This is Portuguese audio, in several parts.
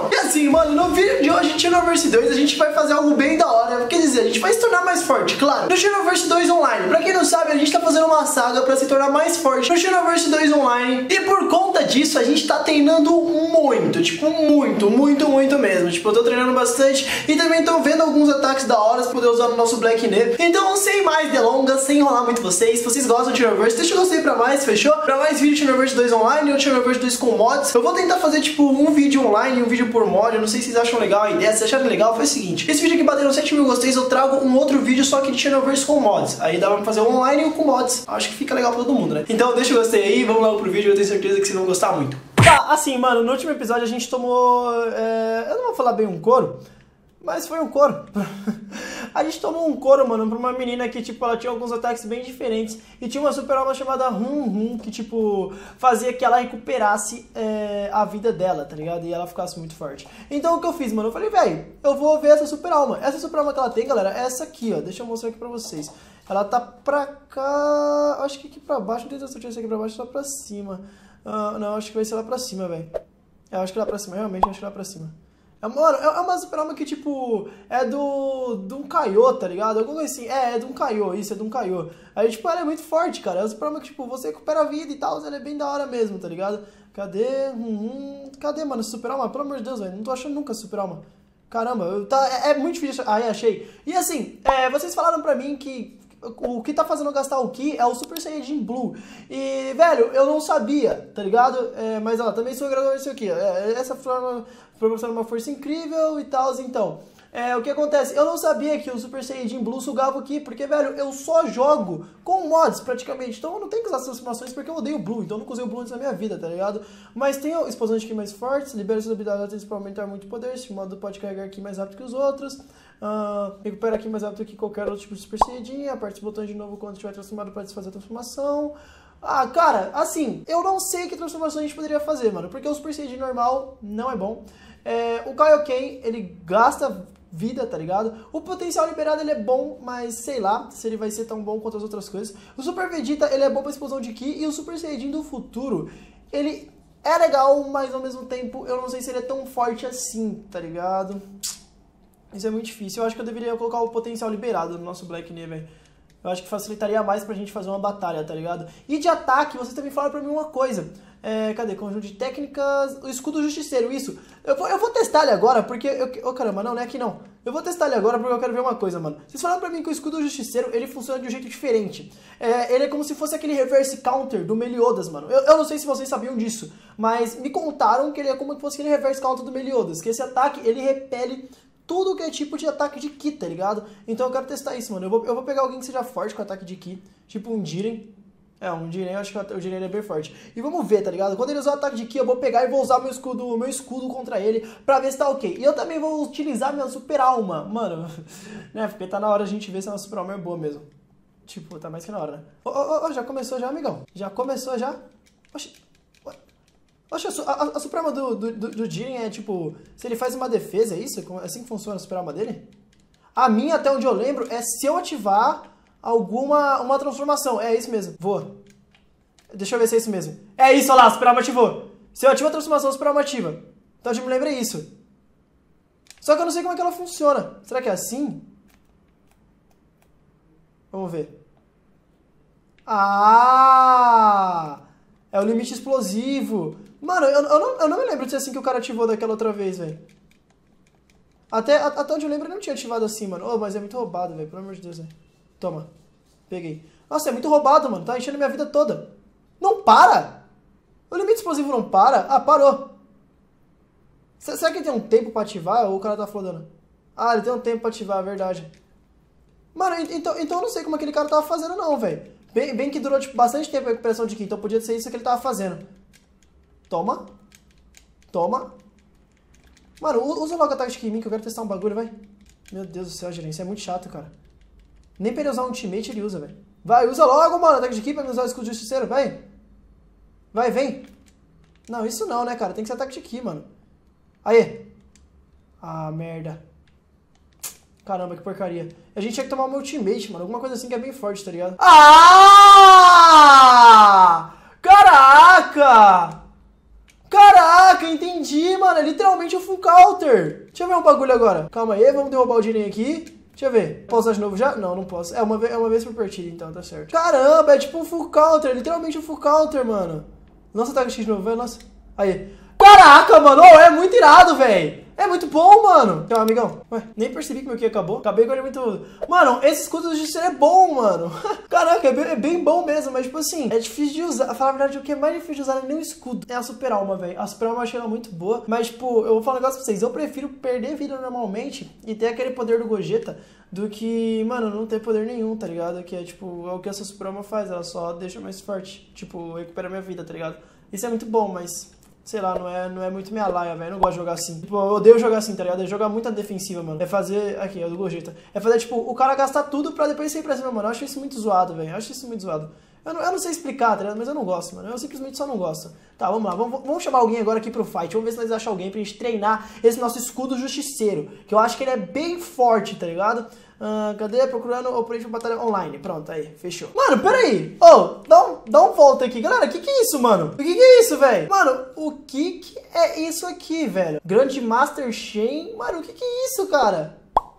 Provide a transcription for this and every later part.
canal. E assim, mano, no vídeo de hoje, Xenoverse 2, a gente vai fazer algo bem da hora. Quer dizer, a gente vai se tornar mais forte, claro. No Xenoverse 2 Online, pra quem não sabe, a gente tá fazendo uma saga pra se tornar mais forte no Xenoverse 2 Online. E por conta disso, a gente tá treinando muito, tipo, muito mesmo. Tipo, eu tô treinando bastante e também tô vendo alguns ataques da hora pra poder usar no nosso Black Neve. Então, sem mais delongas, sem enrolar muito vocês, se vocês gostam de Xenoverse, deixa o gostei pra mais, fechou? Pra mais vídeo de Xenoverse 2 Online ou Xenoverse 2 com mods, eu vou tentar fazer, tipo, um vídeo online e um vídeo por mod. Eu não sei se vocês acham legal a ideia. Se acharem legal, faz o seguinte: esse vídeo aqui bateu 7.000 gosteis, eu trago um outro vídeo só que de Xenoverse com mods. Aí dá pra fazer um online e um com mods. Acho que fica legal pra todo mundo, né? Então deixa o gostei aí, vamos lá pro vídeo, eu tenho certeza que vocês vão gostar muito. Tá, assim, mano, no último episódio a gente tomou... eu não vou falar bem um couro, mas foi um couro. A gente tomou um couro, mano, pra uma menina que, tipo, ela tinha alguns ataques bem diferentes. E tinha uma super alma chamada que, tipo, fazia que ela recuperasse a vida dela, tá ligado? E ela ficasse muito forte. Então o que eu fiz, mano? Eu falei, velho, eu vou ver essa super alma. Essa super alma que ela tem, galera, é essa aqui, ó. Deixa eu mostrar aqui pra vocês. Ela tá pra cá... Acho que aqui pra baixo, não tem certeza se aqui pra baixo ou pra cima. Não, acho que vai ser lá pra cima, velho. Eu acho que lá pra cima, realmente, acho que lá pra cima. Mano, é uma super alma que, tipo, é de um Kaiô, tá ligado? Alguma coisa assim. É de um Kaiô, isso, é de um Kaiô. Aí, tipo, ela é muito forte, cara. É uma super alma que, tipo, você recupera a vida e tal, ela é bem da hora mesmo, tá ligado? Cadê? Cadê, mano, super alma? Pelo amor de Deus, velho, não tô achando nunca super alma. Caramba, é muito difícil. Aí, achei. E assim, vocês falaram pra mim que o que tá fazendo eu gastar o Ki é o Super Saiyajin Blue. E, velho, eu não sabia, tá ligado? Mas, ó, também sou graduado nisso aqui. Essa forma proporciona uma força incrível e tal, então. O que acontece? Eu não sabia que o Super Saiyajin Blue sugava o Ki, porque, velho, eu só jogo com mods, praticamente. Então eu não tenho que usar essas transformações porque eu odeio o Blue. Então eu nunca usei o Blue antes na minha vida, tá ligado? Mas tem explosão de Ki mais fortes, libera suas habilidades para aumentar muito poder. Esse modo pode carregar Ki mais rápido que os outros. Recupera Ki mais rápido que qualquer outro tipo de Super Saiyajin. Aperte os botões de novo quando estiver transformado para desfazer a transformação. Cara, assim, eu não sei que transformação a gente poderia fazer, mano. Porque o Super Saiyajin normal não é bom. O Kaioken, ele gasta vida, tá ligado? O potencial liberado, ele é bom, mas sei lá se ele vai ser tão bom quanto as outras coisas. O Super Vegeta, ele é bom pra explosão de Ki. E o Super Saiyajin do futuro, ele é legal, mas ao mesmo tempo eu não sei se ele é tão forte assim, tá ligado? Isso é muito difícil. Eu acho que eu deveria colocar o potencial liberado no nosso Black Knee, velho. Eu acho que facilitaria mais pra gente fazer uma batalha, tá ligado? E de ataque, vocês também falaram pra mim uma coisa. Cadê? Conjunto de técnicas... O escudo justiceiro, isso. Eu vou testar ele agora, porque... caramba, não é aqui não. Eu vou testar ele agora porque eu quero ver uma coisa, mano. Vocês falaram pra mim que o escudo justiceiro, ele funciona de um jeito diferente. Ele é como se fosse aquele reverse counter do Meliodas, mano. Eu não sei se vocês sabiam disso, mas me contaram que ele é como se fosse aquele reverse counter do Meliodas. Que esse ataque, ele repele tudo que é tipo de ataque de Ki, tá ligado? Então eu quero testar isso, mano. Eu vou pegar alguém que seja forte com ataque de Ki, tipo um Jiren. Um Jiren, eu acho que o Jiren é bem forte. E vamos ver, tá ligado? Quando ele usar o ataque de Ki, eu vou pegar e vou usar meu escudo contra ele pra ver se tá ok. E eu também vou utilizar minha super alma, mano. Né? Porque tá na hora a gente ver se a nossa super alma é boa mesmo. Tipo, tá mais que na hora, né? Já começou já, amigão? Já começou já? Oxe, a super alma do Jiren é tipo... Se ele faz uma defesa, é isso? É assim que funciona a super alma dele? A minha, até onde eu lembro, é se eu ativar uma transformação. É isso mesmo. Voa. Deixa eu ver se é isso mesmo. É isso, olha lá, a super alma ativou. Se eu ativo a transformação, a super alma ativa. Então eu me lembrei isso. Só que eu não sei como é que ela funciona. Será que é assim? Vamos ver. É o limite explosivo. Mano, eu não me lembro de ser assim que o cara ativou daquela outra vez, velho. Até onde eu lembro, ele não tinha ativado assim, mano. Mas é muito roubado, velho. Pelo amor de Deus, velho. Toma. Peguei. Nossa, é muito roubado, mano. Tá enchendo minha vida toda. Não para! O limite explosivo não para? Parou. Será que ele tem um tempo pra ativar ou o cara tá flodando? Ele tem um tempo pra ativar, é verdade. Mano, então eu não sei como aquele cara tava fazendo não, velho. Bem que durou tipo, bastante tempo a recuperação de Ki, então podia ser isso que ele tava fazendo. Toma. Toma. Mano, usa logo o ataque de Ki em mim que eu quero testar um bagulho, vai. Meu Deus do céu, gerente, isso é muito chato, cara. Nem pra ele usar um ultimate ele usa, velho. Vai, usa logo, mano, ataque de Ki pra me usar o escudo justiceiro, vai. Vai, vem. Não, isso não, né, cara, tem que ser ataque de Ki, mano. Aê. Merda. Caramba, que porcaria. A gente tinha que tomar uma ultimate, mano. Alguma coisa assim que é bem forte, tá ligado? Caraca! Caraca, entendi, mano. É literalmente um full counter. Deixa eu ver um bagulho agora. Calma aí, vamos derrubar o dinheiro aqui. Deixa eu ver. Posso usar de novo já? Não, não posso. É uma vez por partida, então, tá certo. Caramba, é tipo um full counter. É literalmente um full counter, mano. Nossa, ataque X de novo, velho. Nossa. Aí. Caraca, mano. Oh, é muito irado, velho. É muito bom, mano. Então, amigão. Ué, nem percebi que meu Ki acabou. Acabei com ele muito... Mano, esse escudo do Justiceiro é bom, mano. Caraca, é bem bom mesmo. Mas, tipo assim, é difícil de usar. A falar a verdade, o que é mais difícil de usar não é nem o escudo. É a Super Alma, velho. A Super Alma eu achei ela muito boa. Mas, tipo, eu vou falar um negócio pra vocês. Eu prefiro perder vida normalmente e ter aquele poder do Gogeta do que, mano, não ter poder nenhum, tá ligado? Que é, tipo, é o que essa Super Alma faz. Ela só deixa mais forte. Tipo, recupera minha vida, tá ligado? Isso é muito bom, mas... Sei lá, não é muito minha laia, velho. Eu não gosto de jogar assim. Tipo, eu odeio jogar assim, tá ligado? É jogar muita defensiva, mano. É fazer... Aqui, é o do Gogeta. É fazer, tipo, o cara gastar tudo pra depois sair pra cima, mano. Eu acho isso muito zoado, velho. Eu acho isso muito zoado. Eu não sei explicar, tá ligado? Mas eu não gosto, mano. Eu simplesmente só não gosto. Tá, vamos lá. Vamos chamar alguém agora aqui pro fight. Vamos ver se nós achamos alguém pra gente treinar esse nosso escudo justiceiro. Que eu acho que ele é bem forte, tá ligado? Cadê? Procurando oponente pra batalha online. Pronto, aí, fechou. Mano, peraí. Ô, dá um volta aqui. Galera, o que é isso, mano? O que é isso, velho? Mano, o que é isso aqui, velho? Grande Master Shen. Mano, o que é isso, cara?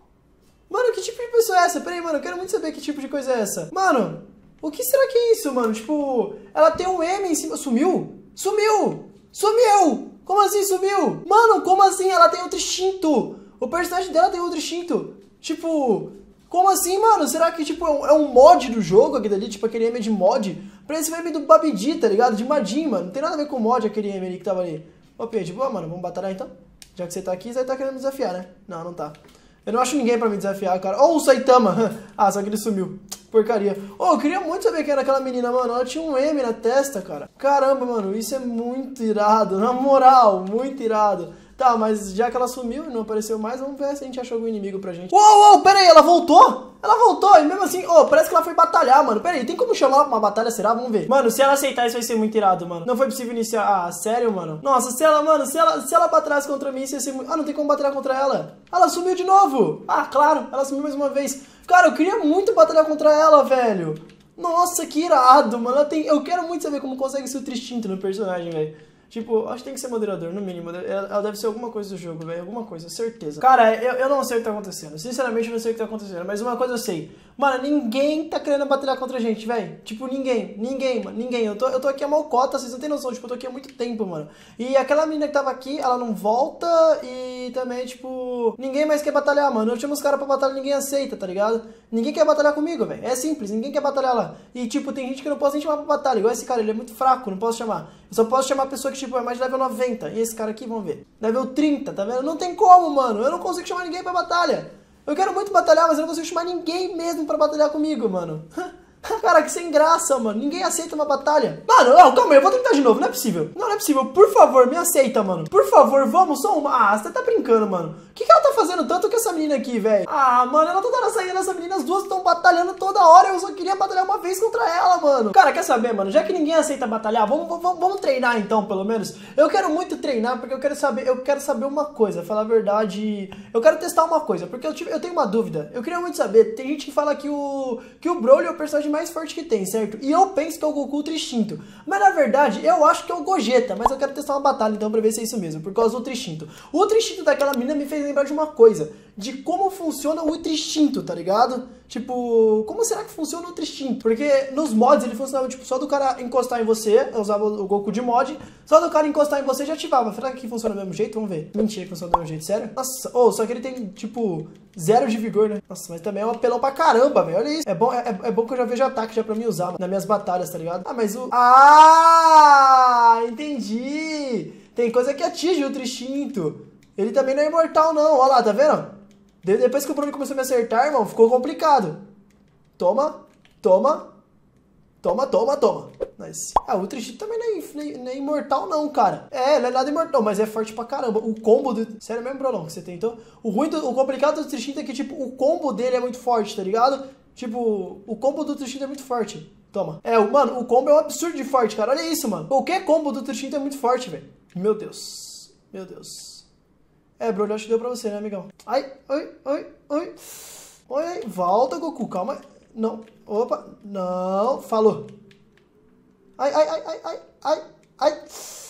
Mano, que tipo de pessoa é essa? Peraí, mano, eu quero muito saber que tipo de coisa é essa. Mano, o que será que é isso, mano? Tipo, ela tem um M em cima. Sumiu? Sumiu! Sumiu! Como assim sumiu? Mano, como assim? Ela tem outro instinto. O personagem dela tem outro instinto. Tipo, como assim, mano? Será que, tipo, é um mod do jogo, aquele ali, tipo, aquele M de mod? Parece o M do Babidi, tá ligado? De Majin, mano. Não tem nada a ver com o mod, aquele M ali que tava ali. Ô, Pedro, boa, mano, vamos batalhar então? Já que você tá aqui, você tá querendo me desafiar, né? Não tá. Eu não acho ninguém pra me desafiar, cara. Ô, o Saitama! Ah, só que ele sumiu. Porcaria. Ô, eu queria muito saber quem era aquela menina, mano. Ela tinha um M na testa, cara. Caramba, mano, isso é muito irado. Na moral, muito irado. Tá, mas já que ela sumiu e não apareceu mais, vamos ver se a gente achou algum inimigo pra gente. Uou, pera aí, ela voltou? Ela voltou, e mesmo assim, parece que ela foi batalhar, mano. Pera aí, tem como chamar ela pra uma batalha, será? Vamos ver. Mano, se ela aceitar, isso vai ser muito irado, mano. Não foi possível iniciar... Ah, sério, mano? Nossa, se ela batalhasse contra mim, isso ia ser muito... Ah, não tem como batalhar contra ela. Ela sumiu de novo. Ah, claro, ela sumiu mais uma vez. Cara, eu queria muito batalhar contra ela, velho. Nossa, que irado, mano. Eu quero muito saber como consegue ser o Tristinto no personagem, velho. Tipo, acho que tem que ser moderador, no mínimo. Ela deve ser alguma coisa do jogo, velho. Alguma coisa, certeza. Cara, eu não sei o que tá acontecendo. Sinceramente, eu não sei o que tá acontecendo. Mas uma coisa eu sei. Mano, ninguém tá querendo batalhar contra a gente, velho. Tipo, ninguém, mano. Ninguém. Eu tô aqui a malcota, vocês não tem noção. Tipo, eu tô aqui há muito tempo, mano. E aquela menina que tava aqui, ela não volta. E também, tipo, ninguém mais quer batalhar, mano. Eu chamo os caras pra batalhar, ninguém aceita, tá ligado? Ninguém quer batalhar comigo, velho. É simples, ninguém quer batalhar lá. E, tipo, tem gente que eu não posso nem chamar pra batalha. Igual esse cara, ele é muito fraco, não posso chamar. Eu só posso chamar a pessoa que, tipo, é mais de level 90. E esse cara aqui, vamos ver. Level 30, tá vendo? Não tem como, mano. Eu não consigo chamar ninguém pra batalha. Eu quero muito batalhar, mas eu não consigo chamar ninguém mesmo pra batalhar comigo, mano. Cara, que sem graça, mano. Ninguém aceita uma batalha. Mano, não, calma aí, eu vou tentar de novo. Não é possível. Não é possível. Por favor, me aceita, mano. Por favor, vamos, só uma. Ah, você tá brincando, mano. O que ela tá fazendo tanto com essa menina aqui, velho? Ah, mano, ela toda hora saindo, essa menina, as duas estão batalhando toda hora. Eu só queria batalhar uma vez contra ela, mano. Cara, quer saber, mano? Já que ninguém aceita batalhar, vamos treinar então, pelo menos. Eu quero muito treinar, porque eu quero saber uma coisa. Falar a verdade, eu quero testar uma coisa, porque eu tenho uma dúvida. Eu queria muito saber. Tem gente que fala que o Broly é o personagem mais forte que tem, certo? E eu penso que é o Goku Tristinto. Mas na verdade, eu acho que é o Gogeta. Mas eu quero testar uma batalha então pra ver se é isso mesmo, por causa do Tristinto. O Tristinto daquela menina me fez lembrar de uma coisa, de como funciona o Tristinto, tá ligado? Tipo, como será que funciona o Tristinto? Porque nos mods ele funcionava, tipo, só do cara encostar em você, eu usava o Goku de mod, só do cara encostar em você já ativava. Será que funciona do mesmo jeito? Vamos ver. Mentira que funciona do mesmo jeito, sério? Nossa, só que ele tem, tipo, 0 de vigor, né? Nossa, mas também é um apelão pra caramba, velho. Olha isso. É bom que eu já vejo ataque já pra mim usar, mano, nas minhas batalhas, tá ligado? Ah, mas o... Ah, entendi! Tem coisa que atinge o Tristinto. Ele também não é imortal, não. Olha lá, tá vendo? Depois que o Bruno começou a me acertar, irmão, ficou complicado. Toma. Nice. Ah, o Tristinto também não é imortal, não, cara. É, ele é nada imortal, mas é forte pra caramba. O combo do... Sério mesmo, Brolão, que você tentou? O complicado do Tristinto é que, tipo, o combo dele é muito forte, tá ligado? Tipo, o combo do Tristinto é muito forte. Toma. Mano, o combo é um absurdo de forte, cara. Olha isso, mano. Qualquer combo do Tristinto é muito forte, velho. Meu Deus. Broly, acho que deu pra você, né, amigão? Ai. Oi, volta, Goku, calma. Não, opa, não, falou. Ai.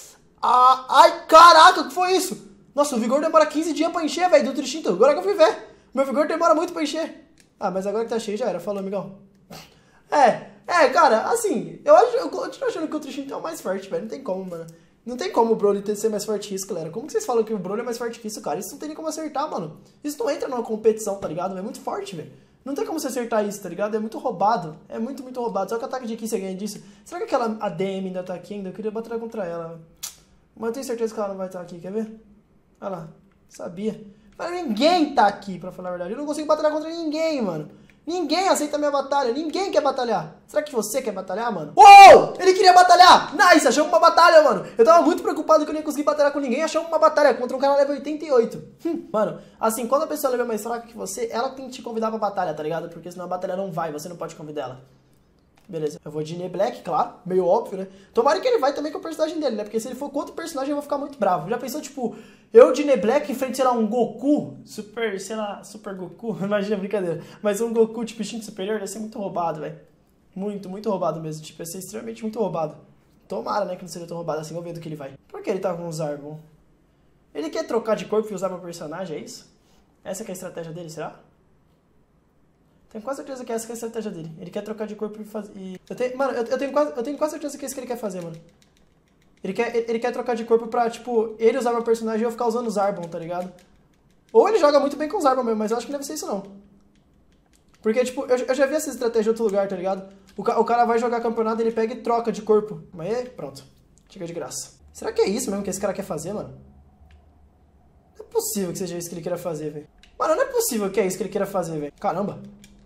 Ai, caraca, o que foi isso? Nossa, o vigor demora 15 dias pra encher, velho, do Ultra Instinto. Agora que eu fui ver. Meu vigor demora muito pra encher. Ah, mas agora que tá cheio já era. Falou, amigão. Cara, assim, eu continuo achando que o Ultra Instinto é o mais forte, velho. Não tem como, mano. Não tem como o Broly ser mais forte que isso, galera. Como que vocês falam que o Broly é mais forte que isso, cara? Isso não tem nem como acertar, mano. Isso não entra numa competição, tá ligado? É muito forte, velho. Não tem como você acertar isso, tá ligado? É muito roubado. É muito, muito roubado. Só que o ataque de Ki você ganha disso. Será que aquela ADM ainda tá aqui ainda? Eu queria batalhar contra ela. Mas eu tenho certeza que ela não vai estar aqui, quer ver? Olha lá. Sabia. Mas ninguém tá aqui, pra falar a verdade. Eu não consigo batalhar contra ninguém, mano. Ninguém aceita a minha batalha. Ninguém quer batalhar. Será que você quer batalhar, mano? Uou! Ele queria batalhar! Nice! Achamos uma batalha, mano. Eu tava muito preocupado que eu não ia conseguir batalhar com ninguém. Achamos uma batalha contra um cara level 88. Mano, assim, quando a pessoa level mais fraca que você, ela tem que te convidar pra batalha, tá ligado? Porque senão a batalha não vai. Você não pode convidar ela. Beleza, eu vou de Ine Black, claro, meio óbvio, né? Tomara que ele vai também com o personagem dele, né? Porque se ele for com outro personagem eu vou ficar muito bravo. Já pensou, tipo, eu de Ine Black em frente, sei lá, um Goku, Super Goku, imagina, brincadeira. Mas um Goku, tipo, instinto superior, ia ser muito roubado, velho. Muito, muito roubado mesmo, tipo, ia ser extremamente muito roubado. Tomara, né, que não seja tão roubado assim, vamos ver do que ele vai. Por que ele tá com um Zarbon? Ele quer trocar de corpo e usar meu personagem, é isso? Essa que é a estratégia dele, será? Tenho quase certeza que essa que é a estratégia dele. Ele quer trocar de corpo e fazer... Mano, eu tenho quase certeza que é isso que ele quer fazer, mano. Ele quer trocar de corpo pra, tipo, ele usar meu personagem e eu ficar usando o Zarbon, tá ligado? Ou ele joga muito bem com o Zarbon mesmo, mas eu acho que não deve ser isso, não. Porque, tipo, eu já vi essa estratégia em outro lugar, tá ligado? O cara vai jogar campeonato, ele pega e troca de corpo. Mas aí, pronto. Chega de graça. Será que é isso mesmo que esse cara quer fazer, mano? Não é possível que seja isso que ele queira fazer, velho. Mano, não é possível que é isso que ele queira fazer, velho. Caramba.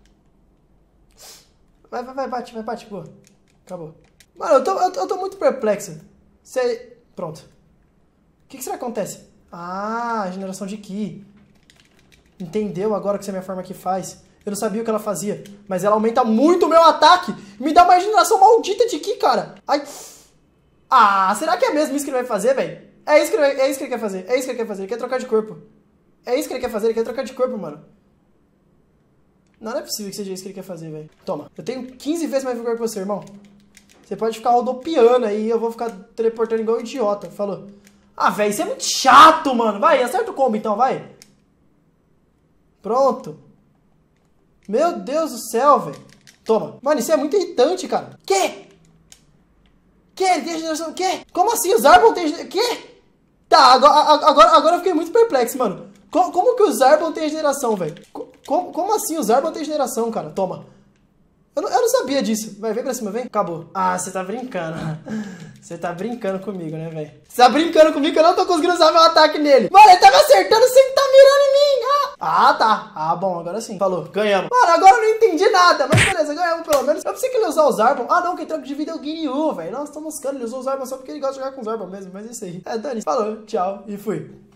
Vai, bate, boa. Acabou. Mano, eu tô muito perplexo. Pronto. O que será que acontece? Ah, geração de Ki. Entendeu agora o que essa minha forma aqui faz? Eu não sabia o que ela fazia. Mas ela aumenta muito o meu ataque. Me dá uma regeneração maldita de Ki, cara. Ai. Ah, será que é mesmo isso que ele vai fazer, velho? É isso que ele quer fazer. É isso que ele quer fazer. Ele quer trocar de corpo. É isso que ele quer fazer. Ele quer trocar de corpo, mano. Não é possível que seja isso que ele quer fazer, velho. Toma. Eu tenho 15 vezes mais vigor que você, irmão. Você pode ficar rodopiando aí e eu vou ficar teleportando igual um idiota. Falou. Ah, velho, isso é muito chato, mano. Vai, acerta o combo então, vai. Pronto. Meu Deus do céu, velho. Toma. Mano, isso é muito irritante, cara. Quê? Ele tem regeneração? Quê? Como assim? O Zarbon tem regeneração? Quê? Tá, agora eu fiquei muito perplexo, mano. Como que o Zarbon tem regeneração, velho? Como assim o Zarbon tem regeneração, cara? Toma. Eu não sabia disso. Vai, vem pra cima, vem. Acabou. Ah, você tá brincando. Você tá brincando comigo, né, velho? Você tá brincando comigo que eu não tô conseguindo usar meu ataque nele. Mano, ele tá me acertando sem que tá mirando em mim. Ah, tá. Ah, bom, agora sim. Falou, ganhamos. Mano, agora eu não entendi nada. Mas beleza, ganhamos pelo menos. Eu pensei que ele ia usar o Zarbon. Ah, não, quem troca de vida é o Guinyu, velho. Nossa, tô moscando. Ele usou o Zarbon só porque ele gosta de jogar com o Zarbon mesmo. Mas é isso aí. É, dane. Falou, tchau e fui.